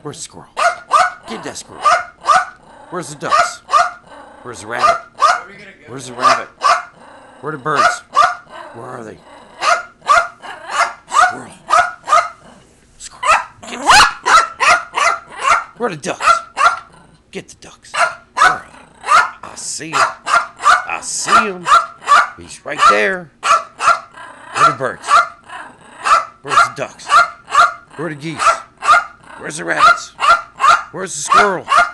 Where's the squirrel? Get that squirrel. Where's the ducks? Where's the rabbit? Where's the rabbit? Where are the birds? Where are they? Squirrel. Squirrel. Get the Where are the ducks? Get the ducks. Where are they? I see him. I see him. He's right there. Where are the birds? Where's the ducks? Where are the geese? Where's the rabbits? Where's the squirrel?